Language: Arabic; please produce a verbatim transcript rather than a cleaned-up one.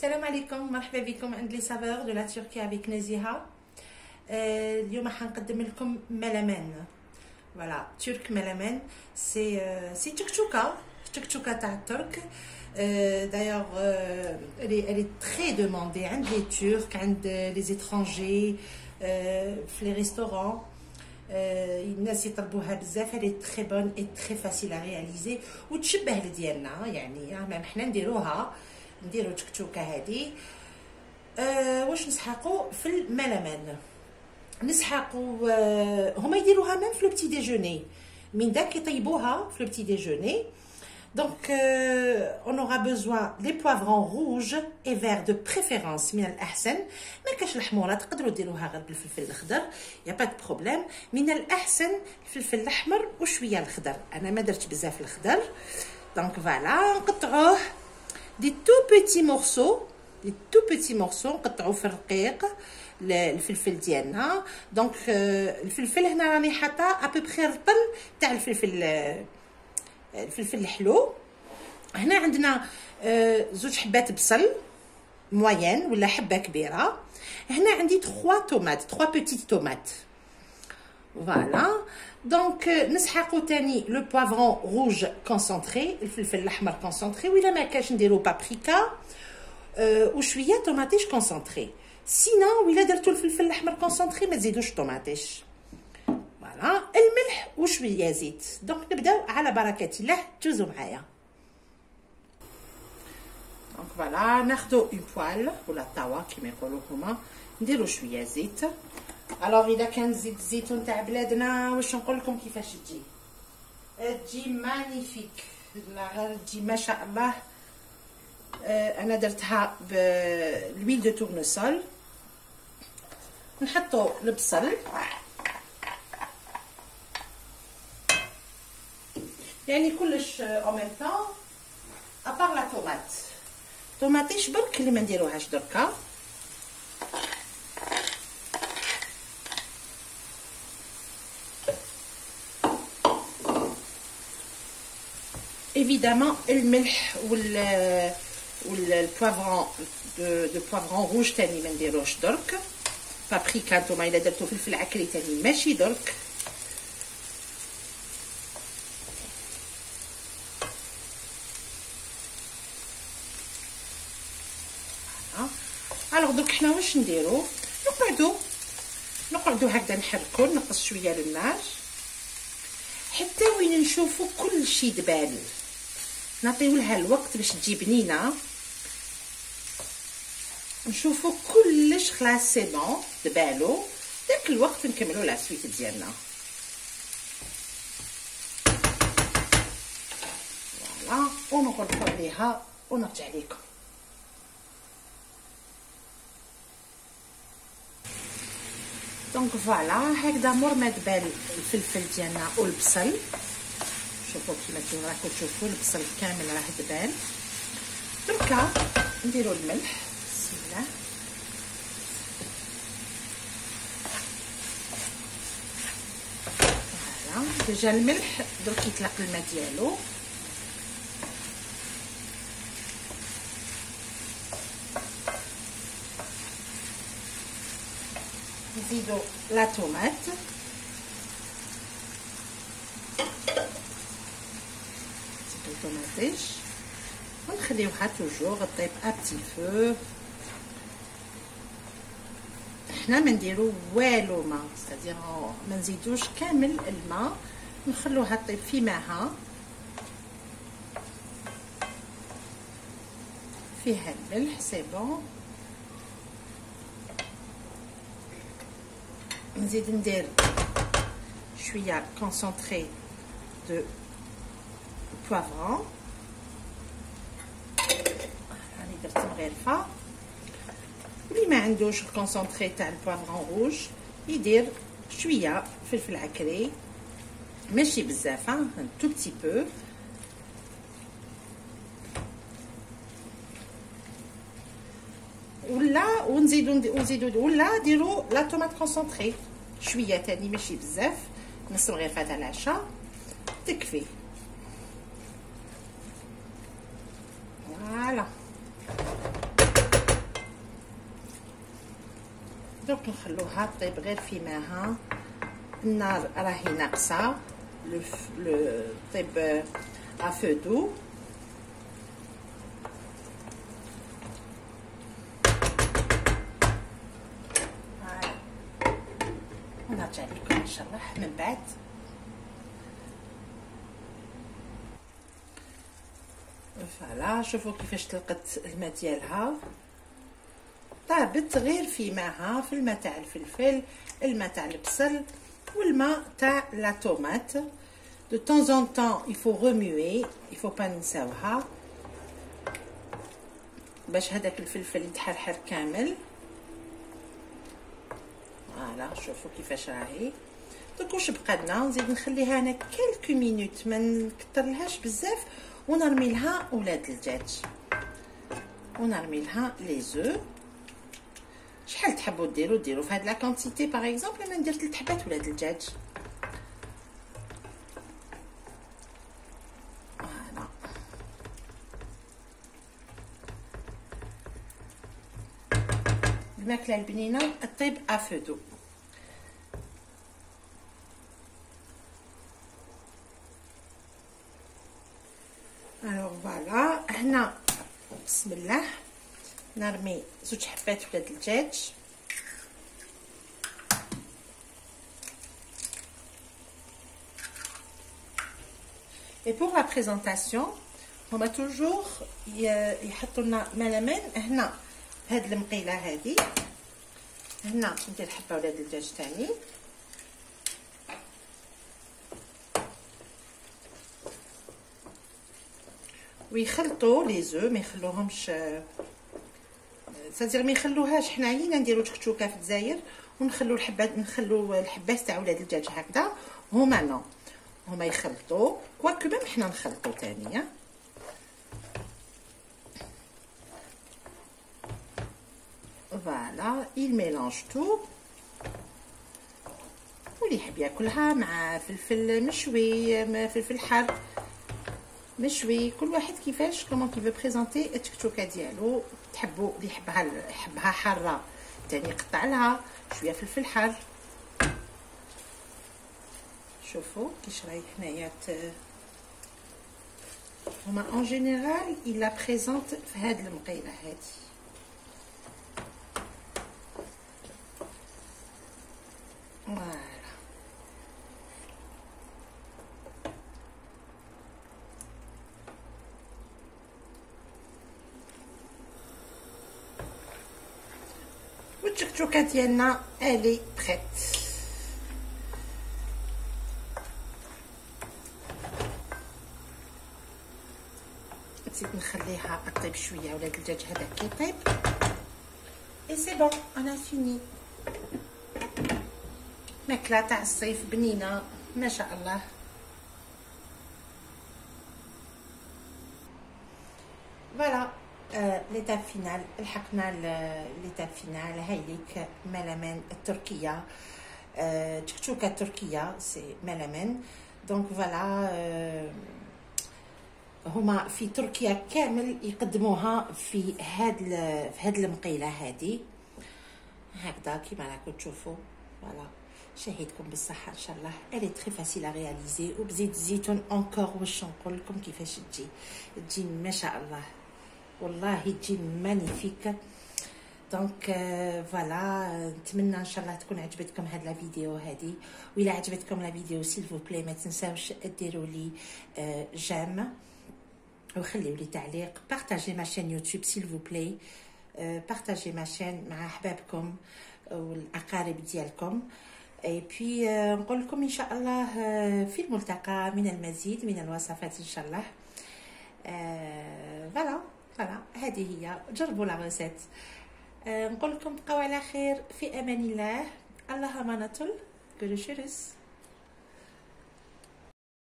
السلام عليكم، مرحبا بكم عند لي سافور دو لا تركيا افيك نزيهه. آه اليوم حنقدم لكم ملمان. فوالا ترك ملمان، سي آه سي تشكشوكا تشكشوكا تاع الترك. آه دايوغ آه الي الي تري دوموندي عند لي تورك، عند لي زيترونجي، آه في لي ريستورون. آه الناس يطلبوها بزاف. هي تري بون اي تري فاسيل ا رياليزي وتشبه لديالنا، يعني حنا نديروها نديرو تشكشوكه هادي. أه واش نسحقوا في الملمان؟ نسحقوا أه هما يديروها ميم في لو بتي ديجوني، من داك يطيبوها في لو بتي ديجوني. دونك اون اورا بوزوان لي بوافرون روج اي فير دو بريفيرونس، من الاحسن ما كاش الحموره تقدروا ديروها غير بالفلفل الاخضر، يا با دو بروبليم. من الاحسن الفلفل الاحمر وشويه الخضر، انا ما درتش بزاف الخضر. دونك فوالا نقطعوه دي تو بيتي مورسو، دي تو بيتي مورسو نقطعو في الرقيق الفلفل ديالنا. دونك الفلفل هنا راني حاطه ابوبخي رطل تاع الفلفل الفلفل الحلو. هنا عندنا زوج حبات بصل موين ولا حبه كبيره. هنا عندي ثلاثة طوماط، ثلاثة بيتيت طوماط. فوالا دونك نسحقو تاني لو بوافرون روج كونسونطري، الفلفل الاحمر كونسونطري، ولا ما كاش نديرو بابريكا أه وشويه طوماطيش كونسونطري. سينو ولا درتو الفلفل الاحمر كونسونطري ما تزيدوش طوماطيش. فوالا الملح وشويه زيت. دونك نبداو على بركه الله، جوزو معايا. دونك فوالا ناخدو اون بوال ولا طاوه كيما يقولوا هما، نديرو شويه زيت. الوغ اذا كان زيت الزيتون تاع بلادنا واش نقول لكم كيفاش تجي، تجي مانيفيك، غير تجي ما شاء الله. آه انا درتها بالويل دو تورنسول. نحطو البصل، يعني كلش او ميم طون ابار لا طوماط. طوماطيش برك اللي ما نديروهاش دركا. évidemment الملح وال والبوافرون دو دو بوافرون روج تاني ما نديروش درك. بابريكا نتوما الا درتو فلفل عكري تاني ماشي درك. الوغ دوك حنا واش نديرو؟ نقعدو نقعدو هكذا نحركو، نقص شويه للنار حتى وين نشوفو كلشي دبال، نعطيو لها الوقت باش تجي بنينه. نشوفو كلش خلاص سي بون دبالو، داك الوقت نكملو لا سويت ديالنا. فوالا ونغلقو عليها ونرجع لكم. دونك فوالا هكذا مور ما دبال الفلفل ديالنا والبصل. شوفوا كيما راكم تشوفوا البصل كامل راه دبال. دركا نديرو الملح، بسم الله. فوالا ديجا الملح درك يطلق الماء ديالو. نزيدو لا طوماط، نزيدو طوماطيش ونخليوها توجور طيب ا بتي فو. حنا ما نديرو والو ما، ستادير ما نزيدوش كامل الماء، نخلوها طيب في ماها فيها الملح سي بون. نزيد ندير شويه كونسونطري دو بوافرون، راني درت مغرفه. اللي ما عندوش الكونسونطري تاع البوافرون روج يدير شويه فلفل عكري، ماشي بزاف، ان تو بتي بو. ولا ونزيدو ونزيدو ولا ديرو لا طوماط كونسونطري شويه تاني ماشي بزاف، نص رغيفه تاع العشاء تكفي. فوالا دوك نخلوها طيب غير في ماها. النار راهي ناقصه، لو لو طيب افو دو. ونرجع لكم ان شاء الله من بعد. فوالا شوفوا كيفاش طلقت الماء ديالها، طابت غير في ماها، في الماء تاع الفلفل، الماء تاع البصل والماء تاع لا طوماط. دو طون ان طون il faut remuer، il faut pas نساوها باش هذاك الفلفل يتحرحر كامل. فوالا شوفوا كيفاش راهي. دوك واش بقى لنا؟ نزيد نخليها انا كالكو مينوت، ما نكثرلهاش بزاف، ونرمي لها ولاد الدجاج، ونرمي لها لي زو. شحال تحبوا ديروا ديروا في هاد لا كونتيتي. باغ اكزومبل انا ندير ثلاث حبات ولاد الدجاج. فوالا الماكله البنينه الطيب افودو. الوغ فوالا هنا بسم الله نرمي زوج حبات ولاد الدجاج. Et pour la présentation هما توجور يحطوا لنا ملامين. هنا هاد المقيله هادي، هنا ندير حبه ولاد الدجاج تاني، ويخلطوا لي زو، ما يخلوهمش سادير ما يخلوهاش حنايا نديرو تكتوكه في الجزائر ونخلو الحبات، نخلو الحبات تاع ولاد الدجاج هكذا. هما نو هما يخلطوا كواكو ميم حنا نخلطوا ثانيه. فوالا il mélange tout. واللي يحب ياكلها مع فلفل مشوي، فلفل حار مشوي، كل واحد كيفاش كومون كيفو بريزونتي التكتوكه ديالو. تحبوا اللي يحبها يحبها حاره ثاني يقطع لها شويه فلفل حار. شوفوا كيش راهي هنايا. هما اون جينيرال الا بريزونت في هاد المقيله هادي. فوالا والتكتوكه ديالنا الي بريت. نزيد نخليها طيب شويه ولاد الدجاج هذا كيطيب. اي سي بون انا فيني. ماكله تاع الصيف بنينه ما شاء الله. فوالا ليتاب فينال، لحقنا ليتاب فينال. هايليك ملامين التركيه، تكتوكه تركيه سي ملامين. دونك فوالا هما في تركيا كامل يقدموها في هاد في هاد المقيله هادي هكذا كيما راكم تشوفوا. فوالا شهيتكم بالصحه ان شاء الله. الي تري فاسيل ا رياليزي، وبزيت الزيتون اونكور. واش نقول لكم كيفاش تجي تجي ما شاء الله، والله تجي مانيفيك. دونك فوالا نتمنى ان شاء الله تكون عجبتكم هاد لا فيديو هادي. وإلا عجبتكم لا فيديو سيل فو بلاي ما تنساوش ديروا لي جيم وخليوا لي تعليق. بارطاجي ما شين يوتيوب سيل فو بلاي، بارطاجي ما شين مع احبابكم والاقارب ديالكم. اي بي نقول لكم ان شاء الله في الملتقى من المزيد من الوصفات ان شاء الله. فوالا فوالا هذه هي، جربوا لا ريسيت. نقول لكم بقاو على خير في امان الله. اللهم نطل. görüşürüz.